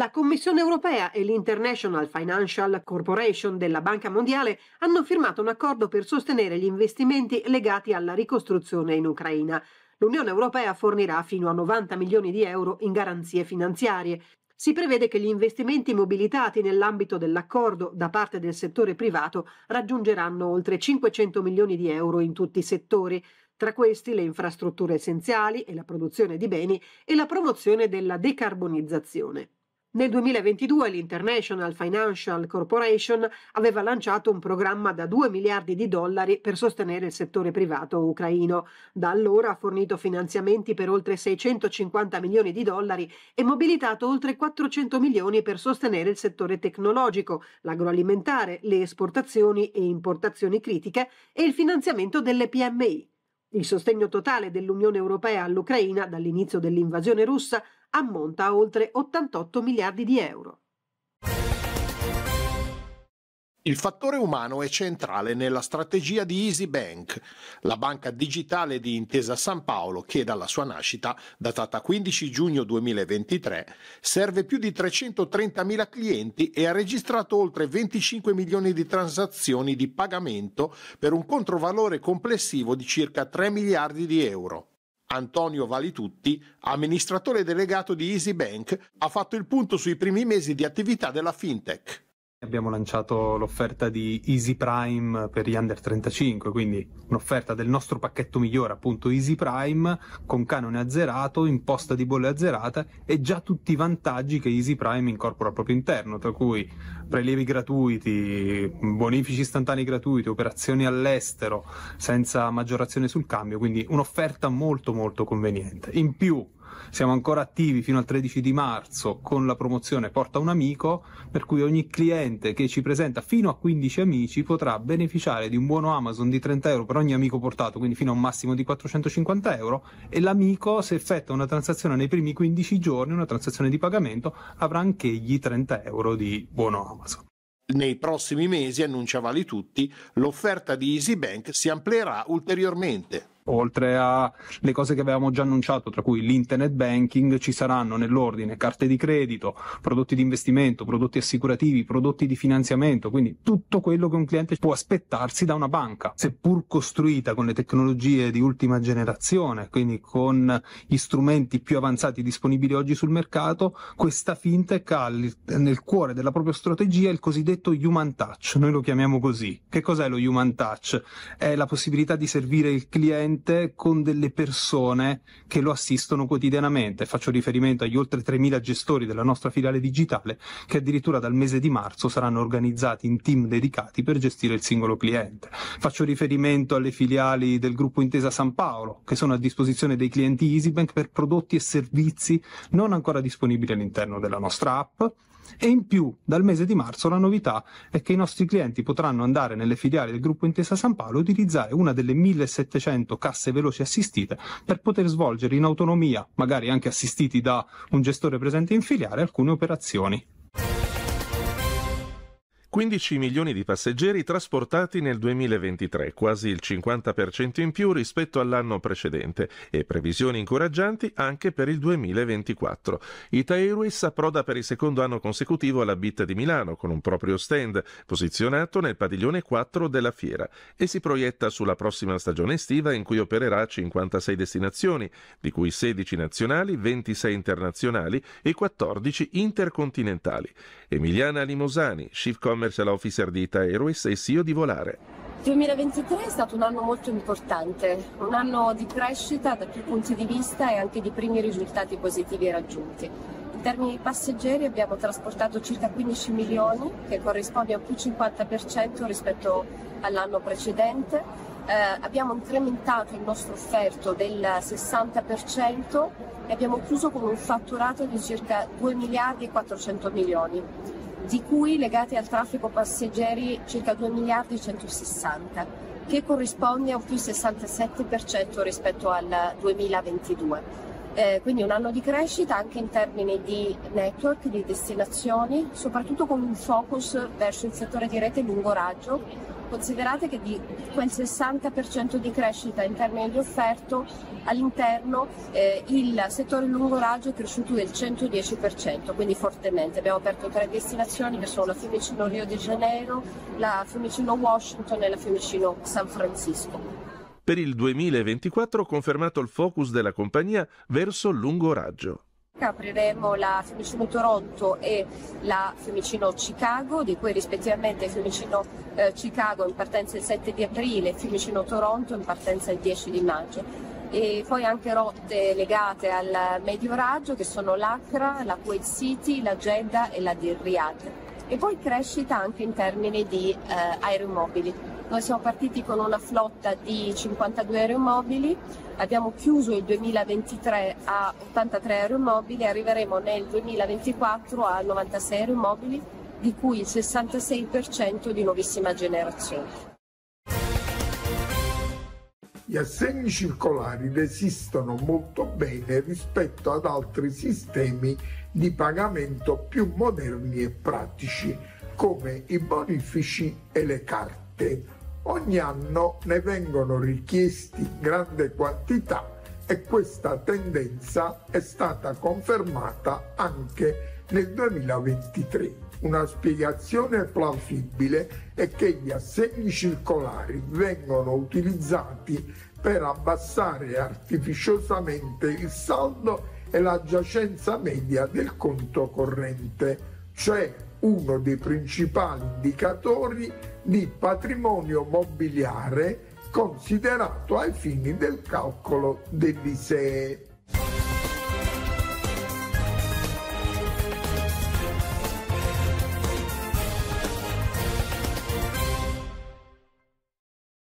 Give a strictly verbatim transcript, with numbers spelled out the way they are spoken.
La Commissione europea e l'International Financial Corporation della Banca Mondiale hanno firmato un accordo per sostenere gli investimenti legati alla ricostruzione in Ucraina. L'Unione Europea fornirà fino a novanta milioni di euro in garanzie finanziarie. Si prevede che gli investimenti mobilitati nell'ambito dell'accordo da parte del settore privato raggiungeranno oltre cinquecento milioni di euro in tutti i settori, tra questi le infrastrutture essenziali e la produzione di beni e la promozione della decarbonizzazione. Nel duemilaventidue l'International Financial Corporation aveva lanciato un programma da due miliardi di dollari per sostenere il settore privato ucraino. Da allora ha fornito finanziamenti per oltre seicentocinquanta milioni di dollari e mobilitato oltre quattrocento milioni per sostenere il settore tecnologico, l'agroalimentare, le esportazioni e importazioni critiche e il finanziamento delle P M I. Il sostegno totale dell'Unione Europea all'Ucraina dall'inizio dell'invasione russa ammonta a oltre ottantotto miliardi di euro. Il fattore umano è centrale nella strategia di EasyBank, la banca digitale di Intesa Sanpaolo che dalla sua nascita, datata quindici giugno duemilaventitré, serve più di trecentotrentamila clienti e ha registrato oltre venticinque milioni di transazioni di pagamento per un controvalore complessivo di circa tre miliardi di euro. Antonio Valitutti, amministratore delegato di EasyBank, ha fatto il punto sui primi mesi di attività della fintech. Abbiamo lanciato l'offerta di Easy Prime per gli under trentacinque, quindi un'offerta del nostro pacchetto migliore, appunto Easy Prime, con canone azzerato, imposta di bolle azzerata e già tutti i vantaggi che Easy Prime incorpora al proprio interno, tra cui prelievi gratuiti, bonifici istantanei gratuiti, operazioni all'estero senza maggiorazione sul cambio, quindi un'offerta molto molto conveniente. In più siamo ancora attivi fino al tredici di marzo con la promozione Porta un amico, per cui ogni cliente che ci presenta fino a quindici amici potrà beneficiare di un buono Amazon di trenta euro per ogni amico portato, quindi fino a un massimo di quattrocentocinquanta euro, e l'amico, se effettua una transazione nei primi quindici giorni, una transazione di pagamento, avrà anch'egli trenta euro di buono Amazon. Nei prossimi mesi, annuncia Valitutti, l'offerta di EasyBank si amplierà ulteriormente. Oltre alle cose che avevamo già annunciato, tra cui l'internet banking, ci saranno nell'ordine carte di credito, prodotti di investimento, prodotti assicurativi, prodotti di finanziamento, quindi tutto quello che un cliente può aspettarsi da una banca, seppur costruita con le tecnologie di ultima generazione, quindi con gli strumenti più avanzati disponibili oggi sul mercato. Questa fintech ha nel cuore della propria strategia il cosiddetto human touch, noi lo chiamiamo così. Che cos'è lo human touch? È la possibilità di servire il cliente con delle persone che lo assistono quotidianamente. Faccio riferimento agli oltre tremila gestori della nostra filiale digitale che addirittura dal mese di marzo saranno organizzati in team dedicati per gestire il singolo cliente. Faccio riferimento alle filiali del gruppo Intesa Sanpaolo che sono a disposizione dei clienti EasyBank per prodotti e servizi non ancora disponibili all'interno della nostra app. E in più, dal mese di marzo, la novità è che i nostri clienti potranno andare nelle filiali del gruppo Intesa Sanpaolo e utilizzare una delle millesettecento casse veloci assistite per poter svolgere in autonomia, magari anche assistiti da un gestore presente in filiale, alcune operazioni. quindici milioni di passeggeri trasportati nel duemilaventitré, quasi il cinquanta per cento in più rispetto all'anno precedente, e previsioni incoraggianti anche per il duemilaventiquattro. Ita Airways approda per il secondo anno consecutivo alla B I T di Milano con un proprio stand posizionato nel padiglione quattro della fiera e si proietta sulla prossima stagione estiva in cui opererà cinquantasei destinazioni, di cui sedici nazionali, ventisei internazionali e quattordici intercontinentali. Emiliana Limosani, Chief Commercial Officer di Ita Airways e C E O di Volare. Il duemilaventitré è stato un anno molto importante, un anno di crescita da più punti di vista e anche di primi risultati positivi raggiunti. In termini di passeggeri abbiamo trasportato circa quindici milioni, che corrisponde a più cinquanta per cento rispetto all'anno precedente. Eh, abbiamo incrementato il nostro offerto del sessanta per cento e abbiamo chiuso con un fatturato di circa due miliardi e quattrocento milioni, di cui legati al traffico passeggeri circa due miliardi e centosessanta, che corrisponde a un più sessantasette per cento rispetto al duemilaventidue. Eh, quindi un anno di crescita anche in termini di network, di destinazioni, soprattutto con un focus verso il settore di rete lungo raggio, Considerate che di quel sessanta per cento di crescita in termini di offerto, all'interno eh, il settore lungo raggio è cresciuto del centodieci per cento, quindi fortemente. Abbiamo aperto tre destinazioni che sono la Fiumicino Rio de Janeiro, la Fiumicino Washington e la Fiumicino San Francisco. Per il duemilaventiquattro confermato il focus della compagnia verso il lungo raggio. Apriremo la Fiumicino Toronto e la Fiumicino Chicago, di cui rispettivamente Fiumicino eh, Chicago in partenza il sette di aprile e Fiumicino Toronto in partenza il dieci di maggio. E poi anche rotte legate al medio raggio che sono l'Accra, la Kuwait City, la Jeddah e la di Riyadh. E poi crescita anche in termini di eh, aeromobili. Noi siamo partiti con una flotta di cinquantadue aeromobili, abbiamo chiuso il duemilaventitré a ottantatré aeromobili, arriveremo nel duemilaventiquattro a novantasei aeromobili, di cui il sessantasei per cento di nuovissima generazione. Gli assegni circolari resistono molto bene rispetto ad altri sistemi di pagamento più moderni e pratici, come i bonifici e le carte. Ogni anno ne vengono richiesti in grande quantità e questa tendenza è stata confermata anche nel duemilaventitré. Una spiegazione plausibile è che gli assegni circolari vengono utilizzati per abbassare artificiosamente il saldo e la giacenza media del conto corrente, cioè uno dei principali indicatori di patrimonio mobiliare considerato ai fini del calcolo dell'I S E E.